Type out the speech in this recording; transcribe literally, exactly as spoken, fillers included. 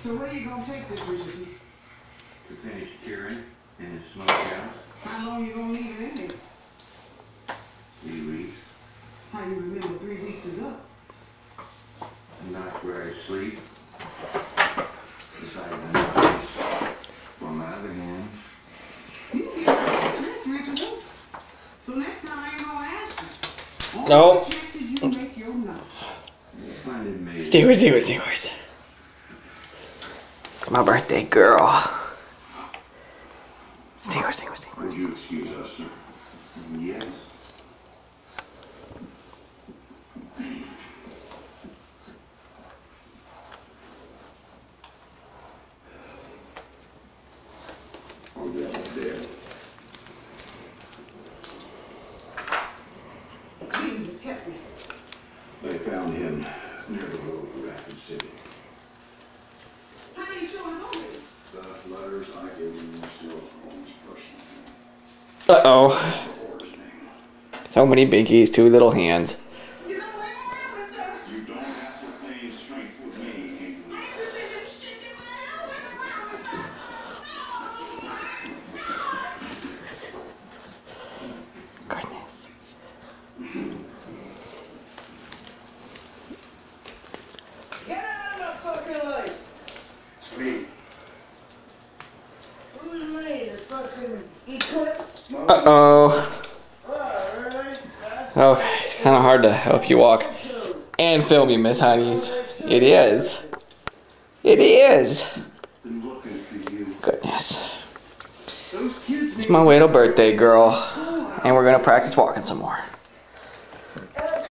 So where are you gonna take this, Richardson? To finish curing in the smokehouse. How long you gonna leave it in there? Three weeks. How you remember three weeks is up? The night where I sleep. Beside the knives. On my other hand. You can get this, Richardson. So next time I ain't gonna ask you. All No. the chances you make your note. Find it made. Steelers, Steelers, Steelers. It's my birthday, girl. Steelers, Steelers, Would Steelers. you excuse us, sir? Yes. Odell dead. Jesus kept me. They found him near the road in Rapid City. How you sure it's over? The letters I gave him were still Holmes' personal name. Uh oh. Or his name. So many biggies, two little hands. You know what happened, sir? You don't have to play strength with me, Hinkley. Goodness. Get out of my fucking life! It's me. Who's me? The fucking Eclipse? Uh oh. Oh, really? Okay, it's kind of hard to help you walk and film you, Miss Honeys. It is. It is. Been looking for you. Goodness. Those kids It's my little birthday, girl. And we're gonna practice walking some more.